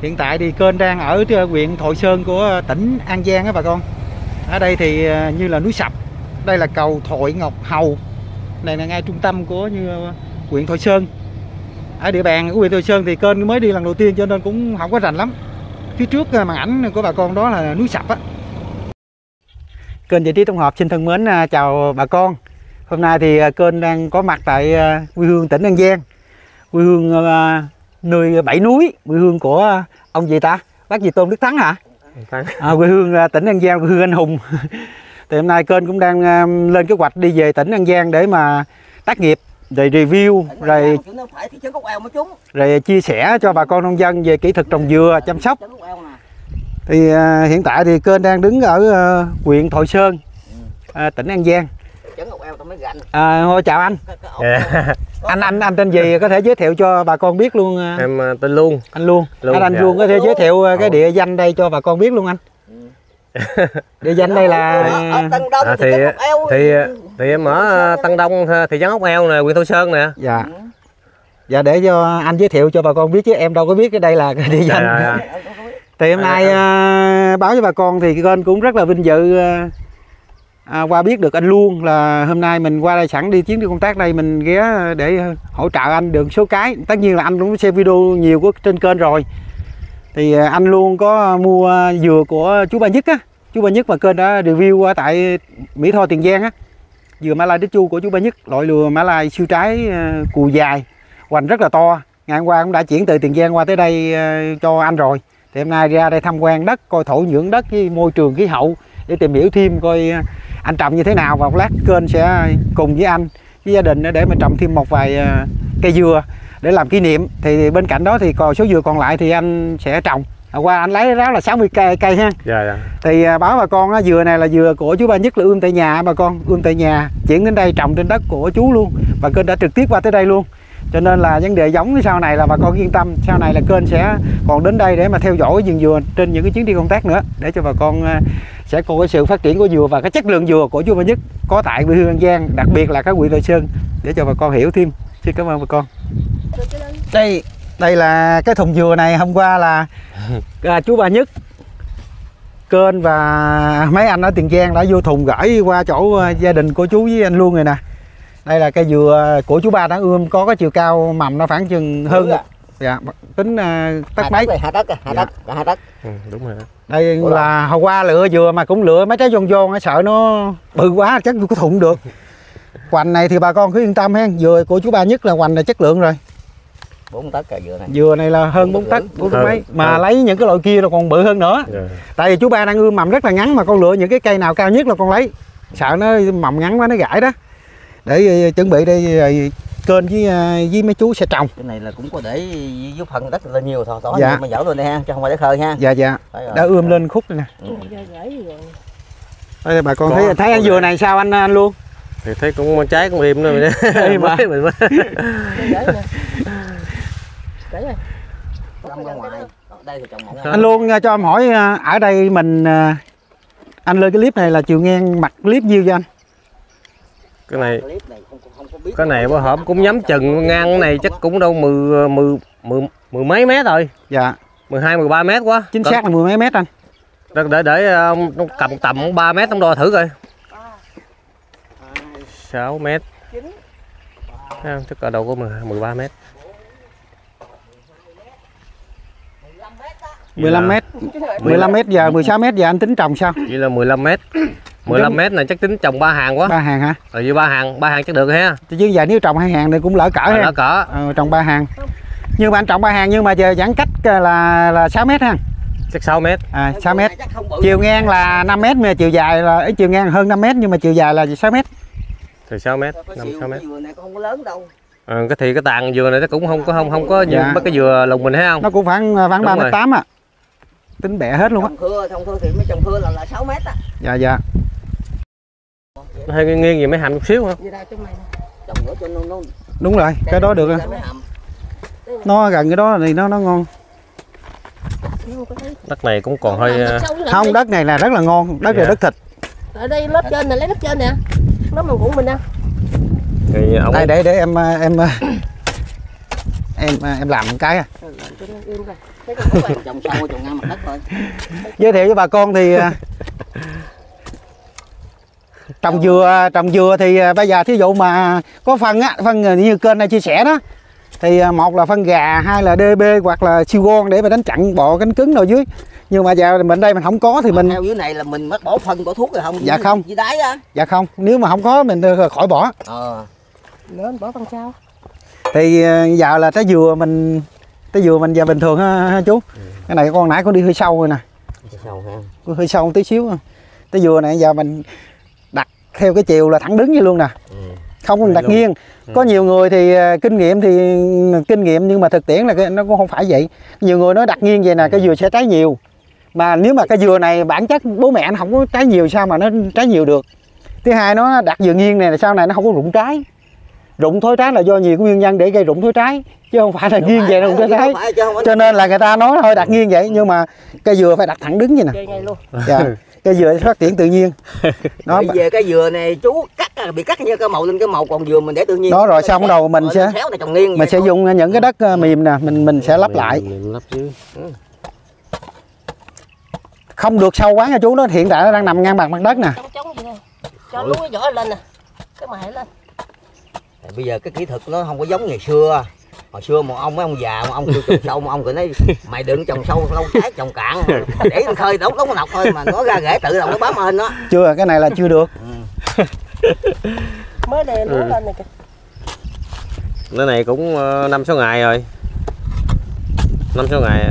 Hiện tại thì kênh đang ở huyện Thoại Sơn của tỉnh An Giang á bà con. Ở đây thì như là núi Sập, đây là cầu Thoại Ngọc Hầu. Này là ngay trung tâm của huyện Thoại Sơn. Ở địa bàn của huyện Thoại Sơn thì kênh mới đi lần đầu tiên cho nên cũng không có rành lắm. Phía trước màn ảnh của bà con đó là núi Sập á. Kênh Giải trí tổng hợp xin thân mến chào bà con. Hôm nay thì kênh đang có mặt tại quê hương tỉnh An Giang, quê hương nơi 7 núi, quê hương của ông gì ta, bác gì Tôn Đức Thắng hả? Quê hương tỉnh An Giang, quê hương anh hùng. Thì hôm nay kênh cũng đang lên kế hoạch đi về tỉnh An Giang để mà tác nghiệp, rồi review, rồi chia sẻ cho bà con nông dân về kỹ thuật trồng dừa, chăm sóc. Thì hiện tại thì kênh đang đứng ở huyện Thoại Sơn, tỉnh An Giang. Chào anh. Anh tên gì có thể giới thiệu cho bà con biết luôn? Em tên Luông. Anh Luông. Anh Luông có thể giới thiệu cái địa danh đây cho bà con biết luôn anh. Địa danh đây là thì em ở Tân Đông, thị trấn Ốc Eo nè, huyện Thoại Sơn nè. Dạ để cho anh giới thiệu cho bà con biết chứ em đâu có biết cái đây là cái địa danh. Thì hôm nay báo cho bà con thì kênh cũng rất là vinh dự qua biết được anh Luông, là hôm nay mình qua đây sẵn đi chuyến đi công tác đây, mình ghé để hỗ trợ anh được số cái. Tất nhiên là anh cũng xem video nhiều của trên kênh rồi. Thì anh Luông có mua dừa của chú Ba Nhất á, chú Ba Nhất mà kênh đã review ở tại Mỹ Tho Tiền Giang á, dừa Mã Lai Đít Chu của chú Ba Nhất, loại dừa Mã Lai siêu trái cù dài, hoành rất là to. Ngày hôm qua cũng đã chuyển từ Tiền Giang qua tới đây cho anh rồi. Thì hôm nay ra đây tham quan đất, coi thổ nhưỡng đất với môi trường khí hậu để tìm hiểu thêm coi anh trồng như thế nào, và một lát kênh sẽ cùng với anh với gia đình để mà trồng thêm một vài cây dừa để làm kỷ niệm. Thì bên cạnh đó thì còn số dừa còn lại thì anh sẽ trồng. Hôm qua anh lấy ráo là 60 cây ha. Dạ. Thì báo bà con dừa này là dừa của chú Ba Nhất, là ươm tại nhà bà con, ươm tại nhà chuyển đến đây trồng trên đất của chú luôn, và kênh đã trực tiếp qua tới đây luôn. Cho nên là vấn đề giống sau này là bà con yên tâm, sau này là kênh sẽ còn đến đây để mà theo dõi vườn dừa trên những cái chuyến đi công tác nữa, để cho bà con sẽ có cái sự phát triển của dừa và cái chất lượng dừa của chú Ba Nhất có tại quê hương An Giang, đặc biệt là các huyện Thoại Sơn, để cho bà con hiểu thêm. Xin cảm ơn bà con. Đây là cái thùng dừa này hôm qua là chú Ba Nhất, kênh và mấy anh ở Tiền Giang đã vô thùng gửi qua chỗ gia đình của chú với anh Luông rồi nè. Đây là cây dừa của chú Ba đã ươm, có cái chiều cao mầm nó khoảng chừng hơn tính tấc mấy. Hai tấc. Đúng rồi đó. Đây là hồi qua lựa dừa mà cũng lựa mấy trái giòn, sợ nó bự quá chắc không có thụng được. Hoành này thì bà con cứ yên tâm ha, dừa của chú Ba Nhất là hoành là chất lượng rồi. 4 tấc dừa này. Dừa này là hơn 4 tấc, 4 tấc mấy. Mà lấy những cái loại kia là còn bự hơn nữa. Tại vì chú Ba đang ươm mầm rất là ngắn, mà con lựa những cái cây nào cao nhất là con lấy. Sợ nó mầm ngắn quá nó gãy đó. Để chuẩn bị đây kênh với mấy chú sẽ trồng. Cái này là cũng có để giúp phần đất lên nhiều thôi, dạ. Mà dở lên đây ha, chứ không phải để khơi ha. Dạ. Đã ươm lên khúc đây nè. Đây bà con thấy anh dừa này sao anh Luông? Thì thấy cũng trái cũng im nữa mình mới. Anh Luông cho em hỏi ở đây mình anh lên cái clip này là chiều ngang mặt clip nhiêu cho anh? Cái này bữa hổm cũng nhắm chừng ngang cái này chắc cũng đâu mười mấy mét rồi. Dạ. 12-13 mét quá. Chính xác là 10 mấy mét anh. Để ông cầm tầm 3 mét ông đo thử coi. 6 mét. Chắc ở đâu có 13 mét. 15 mét. 15 mét giờ 16 mét giờ anh tính trồng sao? Vậy là 15 mét. 15 mét này chắc tính trồng 3 hàng quá. 3 hàng hả? Rồi vậy 3 hàng chắc được ha. Chứ giờ nếu trồng 2 hàng thì cũng lỡ cỡ ha. Lỡ cỡ. Trồng 3 hàng. Nhưng mà anh trồng 3 hàng nhưng mà giờ giãn cách là 6 mét ha. Chắc 6 mét. 6 mét. Chiều ngang là 5 mét mà chiều dài là chiều ngang hơn 5 mét nhưng mà chiều dài là 6 mét. Thì 6 mét, 5-6 mét. Dừa này không có lớn đâu. Cái tàn dừa này nó cũng không có như mấy cái dừa lùng mình thấy không? Nó cũng khoảng 3,8 m. Tính bẹ hết luôn á. Trồng thưa thì mấy trồng thưa là 6 mét á. Dạ. Nó hơi nghiêng gì mấy hầm chút xíu hả? Đúng rồi, cái đó được rồi. Nó gần cái đó thì nó ngon. Đất này cũng còn hơi không, đất này là rất là ngon, đất này đất thịt. Ở đây lớp trên này, lấy lớp trên nè. Lớp mầm của mình nè. Thì ông... Đây để em em làm một cái. Trồng sâu trồng ngang mặt đất thôi. Giới thiệu với bà con thì trồng dừa thì bây giờ thí dụ mà có phân như kênh này chia sẻ đó, thì một là phân gà, hai là DB hoặc là siêu gon để mà đánh chặn bọ cánh cứng rồi dưới. Nhưng mà giờ mình đây mình không có thì mình theo dưới này là mình mất bỏ phân bỏ thuốc rồi không? Dạ không. Dưới đáy á. Dạ không, nếu mà không có mình khỏi bỏ. Nữa bỏ phân sao? Thì giờ là trái dừa mình giờ bình thường ha chú. Cái này con nãy con đi hơi sâu rồi nè. Sâu ha. Hơi sâu một tí xíu. Trái dừa này giờ mình đặt theo cái chiều là thẳng đứng như luôn nè. Không có đặt nghiêng. Có nhiều người thì kinh nghiệm nhưng mà thực tiễn là nó cũng không phải vậy. Nhiều người nói đặt nghiêng vậy nè, cái dừa sẽ trái nhiều. Mà nếu mà cái dừa này bản chất bố mẹ nó không có trái nhiều, sao mà nó trái nhiều được. Thứ hai nó đặt dừa nghiêng này là sau này nó không có rụng trái. Rụng thối trái là do nhiều cái nguyên nhân để gây rụng thối trái, chứ không phải là nghiêng vậy rụng trái. Cho nên là người ta nói thôi đặt nghiêng vậy, nhưng mà cây dừa phải đặt thẳng đứng vậy nè. Dạ. Cây dừa phát triển tự nhiên. Nó về cái dừa này chú bị cắt như cái màu lên cái màu, còn dừa mình để tự nhiên. Đó rồi xong đầu mình sẽ dùng những cái đất mềm nè, mình sẽ lắp lại. Không được sâu quá nha chú, nó hiện tại nó đang nằm ngang mặt đất nè. Cho lúa vỏ lên nè, cái mày lên. Bây giờ cái kỹ thuật nó không có giống ngày xưa. Hồi xưa một ông mấy ông già, một ông kêu trồng sâu, một ông cười nói mày đừng trồng sâu lâu trái trồng cạn để nó khơi đóng có nọc thôi, mà nó ra rễ tự động nó bám hên đó. Chưa, cái này là chưa được. Mới đè lúa lên này kìa. Cái này cũng 5-6 ngày rồi. 5-6 ngày.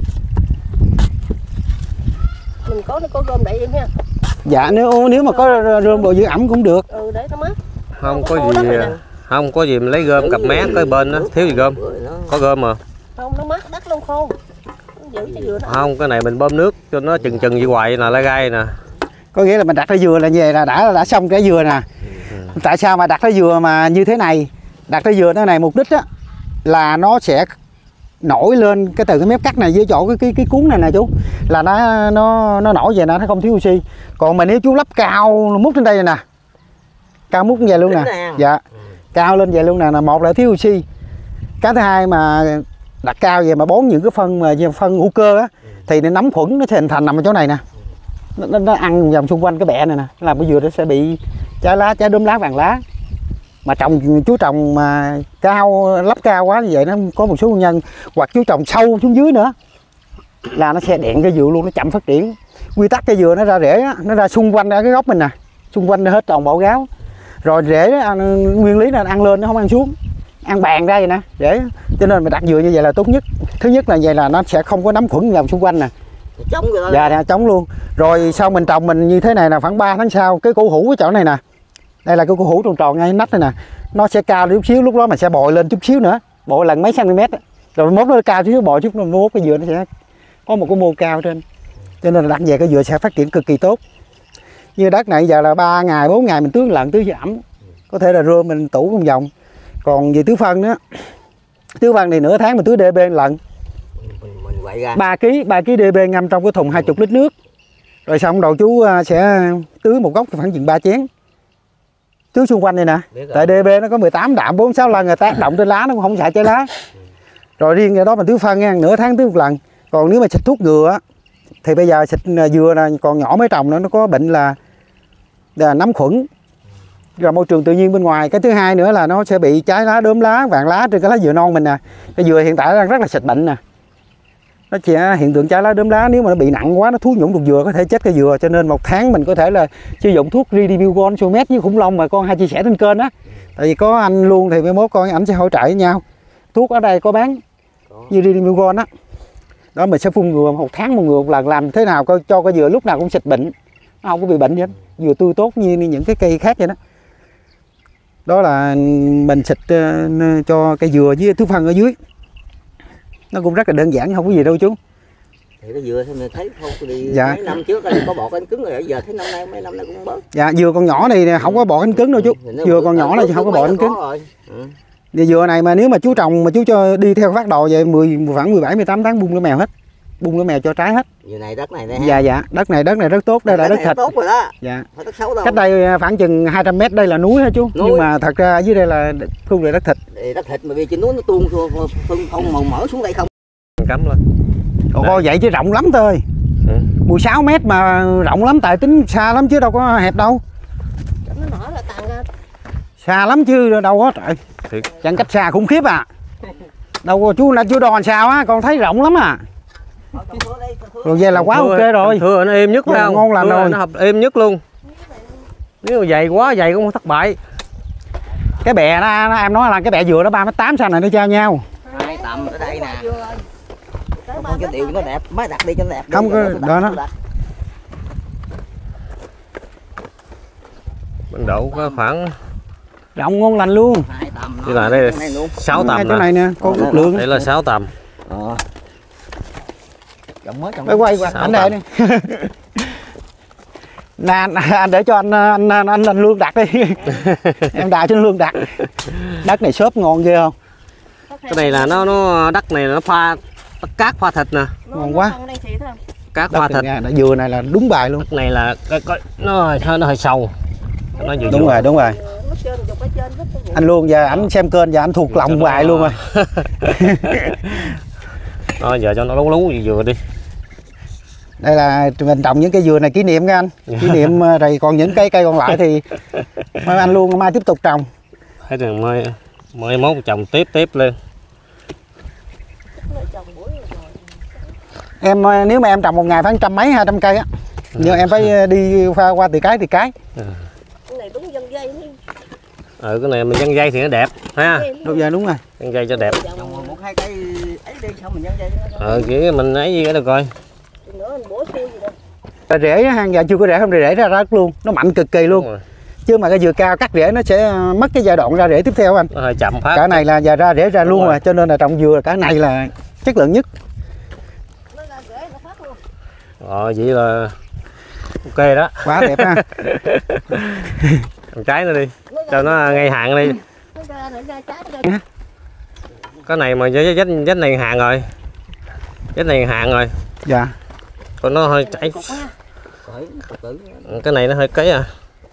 Mình có gom đậy em ha. Dạ nếu mà có rơm đồ giữ ẩm cũng được. Để nó mát. Không có gì mình lấy gom cặp mé cái bên đó, thiếu gì gom. Có gom mà. Không, nó mát đất luôn khô. Giữ cho dừa nó. Không, cái này mình bơm nước cho nó chừng vậy hoài nè, lá gai nè. Có nghĩa là mình đặt trái dừa là về là đã xong trái dừa nè. Tại sao mà đặt trái dừa mà như thế này? Đặt trái dừa thế này mục đích á là nó sẽ nổi lên cái từ cái mép cắt này dưới chỗ cái cuốn này nè chú, là nó nổi về nó không thiếu oxy. Còn mà nếu chú lắp cao mút trên đây nè, cao mút như vậy luôn nè. Dạ. Cao lên vậy luôn nè, là một là thiếu oxy. Cái thứ hai mà đặt cao vậy mà bón những cái phân hữu cơ á thì nó nấm khuẩn nó sẽ hình thành nằm ở chỗ này nè. Nó ăn vòng xung quanh cái bẹ này nè, làm cái dừa nó sẽ bị trái lá, trái đốm lá, vàng lá. Mà chú trồng mà cao, lắp cao quá như vậy nó có một số nguyên nhân, hoặc chú trồng sâu xuống dưới nữa là nó sẽ đẹn cái dừa luôn, nó chậm phát triển. Quy tắc cây dừa nó ra rễ á, nó ra xung quanh ra cái gốc mình nè, xung quanh hết toàn bộ gáo. Rồi rễ đó, nguyên lý là ăn lên nó không ăn xuống, ăn bàn ra vậy nè rễ. Cho nên mình đặt dừa như vậy là tốt nhất. Thứ nhất là vậy là nó sẽ không có nấm khuẩn vòng xung quanh nè. Chống rồi đó. Dạ, chống luôn. Rồi sau mình trồng mình như thế này là khoảng 3 tháng sau cái củ hũ cái chỗ này nè. Đây là cái củ hũ tròn tròn ngay nách này nè. Nó sẽ cao chút xíu, lúc đó mình sẽ bồi lên chút xíu nữa, bồi lần mấy cm. Rồi mốt nó cao chút xíu, bồi chút nó mốt cái dừa nó sẽ có một cái mô cao trên. Cho nên là đặt về cái dừa sẽ phát triển cực kỳ tốt. Như đất này giờ là 3 ngày 4 ngày mình tưới lần, tưới ẩm. Có thể là rơm mình tủ trong vòng. Còn về tưới phân đó, tưới phân thì nửa tháng mình tưới DB lần. 3 kg DB ngâm trong cái thùng 20 lít nước. Rồi xong đầu chú sẽ tưới một gốc khoảng chừng 3 chén. Tưới xung quanh đây nè. Tại DB nó có 18 đạm 4-6 lần người tác động trên lá nó cũng không xài trái lá. Rồi riêng cái đó mình tưới phân nha, nửa tháng tưới một lần. Còn nếu mà xịt thuốc ngừa thì bây giờ xịt dừa là còn nhỏ mới trồng nó có bệnh là nấm khuẩn. Rồi môi trường tự nhiên bên ngoài. Cái thứ hai nữa là nó sẽ bị trái lá, đốm lá, vàng lá trên cái lá dừa non mình nè. Cái dừa hiện tại đang rất là xịt bệnh nè. Nó sẽ hiện tượng trái lá đốm lá, nếu mà nó bị nặng quá nó thú nhũng đục dừa có thể chết cây dừa. Cho nên một tháng mình có thể là sử dụng thuốc Ridimugon, Somet với khủng long mà con hay chia sẻ trên kênh đó. Tại vì có anh luôn thì mai mốt con ảnh sẽ hỗ trợ với nhau. Thuốc ở đây có bán như Ridimugon á. Đó mình sẽ phun ngừa một tháng một ngừa một lần, làm thế nào cho cây dừa lúc nào cũng xịt bệnh, nó không có bị bệnh gì hết, dừa tươi tốt như những cái cây khác vậy đó. Đó là mình xịt cho cây dừa với thuốc phân ở dưới. Nó cũng rất là đơn giản, không có gì đâu chú. Thì cái dừa thì mình thấy không đi dạ. Mấy năm trước có bọ cánh cứng rồi, giờ thấy năm nay mấy năm nay cũng bớt. Dạ, dừa con nhỏ này không có bọ cánh cứng đâu chú. Dừa con nhỏ này không có bọ cánh cứng. Dừa này mà nếu mà chú trồng mà chú cho đi theo phát đồ vậy khoảng 17-18 tháng bung nó mèo hết. bung lúa mèo cho trái hết. Giờ này đất này nè. Dạ, đất này rất tốt, đây là đất thịt. Tốt rồi đó. Dạ. Phải đất xấu đâu. Cách đây khoảng chừng 200 m đây là núi hả chú? Núi. Nhưng mà thật ra ở dưới đây là khu là đất thịt. Đất thịt mà bây trên núi nó tuôn không màu mỡ xuống đây không. Cắm lên. Ồ vậy chứ rộng lắm thôi. 16 m mà rộng lắm, tại tính xa lắm chứ đâu có hẹp đâu. Nó nở là tàn ra. Xa lắm chứ đâu có trời. Thiệt. Chẳng cách xa khủng khiếp à. Đâu có chú đo làm sao á, con thấy rộng lắm à. Rồi vậy là quá ok rồi. Thưa nó êm nhất phải không? Ngon lành rồi. Nó hợp êm nhất luôn. Nếu mà dày quá dày cũng không thất bại. Cái bè nó em nói là cái bè dừa nó 3,8 m sao này nó trao nhau. Hai tầm ở đây nè. Con cho điệu nó đẹp, mới đặt đi cho nó đẹp. Không có đó nó. Mình đậu có khoảng Rộng ngon lành luôn. như là đây là 6 tầm Cái này nè, con ước lượng. đây là 6 tầm. Mới quay qua anh đây đi. Nè anh để cho anh Lương đặt đi. Em đào cho anh Lương đặt. Đất này xốp ngon ghê không? Cái này là nó đất này nó pha cát pha thịt nè. Ngon quá. Cát pha thịt. Dừa này là đúng bài luôn. Đất này là nó hơi sâu. Nó vừa Đúng rồi. Anh luôn giờ ảnh xem kênh giờ anh thuộc lòng bài luôn rồi. Giờ cho nó lú lú dừa đi. Đây là mình trồng những cây dừa này kỷ niệm nha anh. Kỷ niệm rồi còn những cây còn lại thì anh luôn mai tiếp tục trồng. Thấy rằng mai mốt trồng tiếp lên. Em nếu mà em trồng một ngày phải 100 mấy 200 cây á. Nhưng em phải đi qua từ cái. Cái này đúng dân dây. Cái này mình nhân dây thì nó đẹp ha. Đúng rồi. Nhân dây cho đẹp. Trồng 1-2 cây ấy đi xong mình nhân dây. Chỉ mình ấy gì cái được coi. Rễ hang giờ chưa có rễ không, rễ ra đất luôn, nó mạnh cực kỳ luôn. Chứ mà cái dừa cao cắt rễ nó sẽ mất cái giai đoạn ra rễ tiếp theo anh. Nó hơi chậm phát. Cả này là giờ ra rễ ra luôn rồi, cho nên là trồng dừa cả này là chất lượng nhất. Vậy là ok đó. Quá đẹp ha. Trồng trái nó đi, cho nó ngay hạn đi. Cái này mà vết này hạn rồi. Vết này hạn rồi. Dạ. Còn nó hơi chảy. Cái này nó hơi cấy à.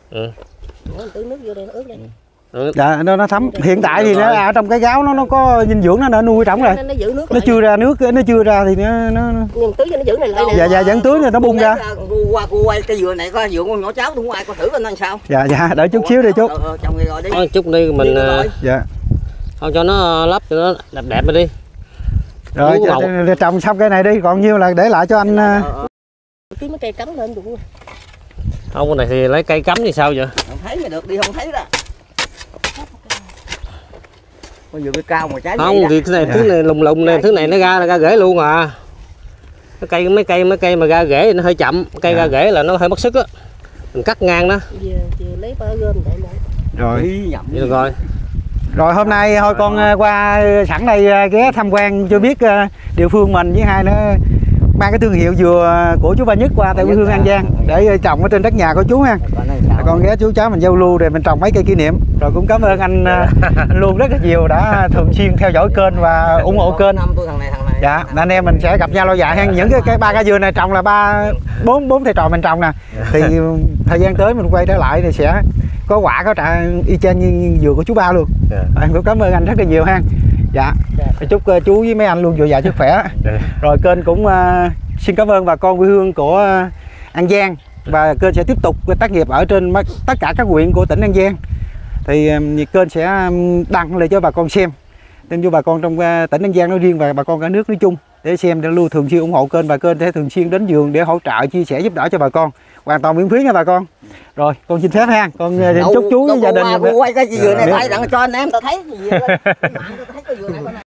Dạ nó thấm. Hiện tại thì nó ở trong cái gáo nó có dinh dưỡng, nó nuôi trống rồi. Nó chưa ra nước, nó chưa ra thì nó tưới cho nó giữ này lại nè. Dạ vẫn tưới rồi nó bung ra. Quay cái dừa này có dừa con nhỏ cháu không ai có thử coi nó sao. Dạ đợi chút xíu đi chú. Trồng rồi đi. Chút đi mình Dạ. Không cho nó lắp cho nó đẹp đi. Rồi trồng xong cái này đi, còn nhiêu là để lại cho anh. Tí mấy cây cắm lên đủ. Không, cái này thì lấy cây cắm thì sao vậy? Không thấy mới được, đi không thấy đó. Con dừa cái cao mà trái không thì cái này thứ này lùng này, thứ này nó ra rễ luôn à. Cái mấy cây mà ra rễ nó hơi chậm, cây ra rễ là nó hơi mất sức á. Mình cắt ngang đó. Vừa lấy ba gom lại nữa. Rồi. Vậy rồi. Rồi hôm nay thôi con qua sẵn đây ghé tham quan cho biết địa phương mình, với hai nữa mang cái thương hiệu dừa của chú Ba Nhất qua tại quê hương An Giang để trồng ở trên đất nhà của chú ha. Con ghé chú cháu mình giao lưu để mình trồng mấy cây kỷ niệm. Rồi cũng cảm ơn anh luôn rất là nhiều đã thường xuyên theo dõi kênh và ủng hộ kênh. Dạ, anh em mình sẽ gặp nhau lâu dài ha. Những cái ba cây dừa này trồng là bốn thầy trò mình trồng nè. Thì thời gian tới mình quay trở lại thì sẽ có quả có trả y chang như dừa của chú Ba luôn. Em cũng cảm ơn anh rất là nhiều ha. Dạ. Chúc chú với mấy anh luôn dồi dào sức khỏe. Rồi kênh cũng xin cảm ơn bà con quê hương của An Giang, và kênh sẽ tiếp tục tác nghiệp ở trên tất cả các huyện của tỉnh An Giang. Thì kênh sẽ đăng lên cho bà con xem, nên cho bà con trong tỉnh An Giang nói riêng và bà con cả nước nói chung để xem, để luôn thường xuyên ủng hộ kênh, và kênh sẽ thường xuyên đến vườn để hỗ trợ chia sẻ giúp đỡ cho bà con hoàn toàn miễn phí nha bà con. Rồi con xin phép ha, con chúc chú với gia đình quay cái dừa này tay đặng cho anh em tao thấy gì lên. Tao thấy cái dừa này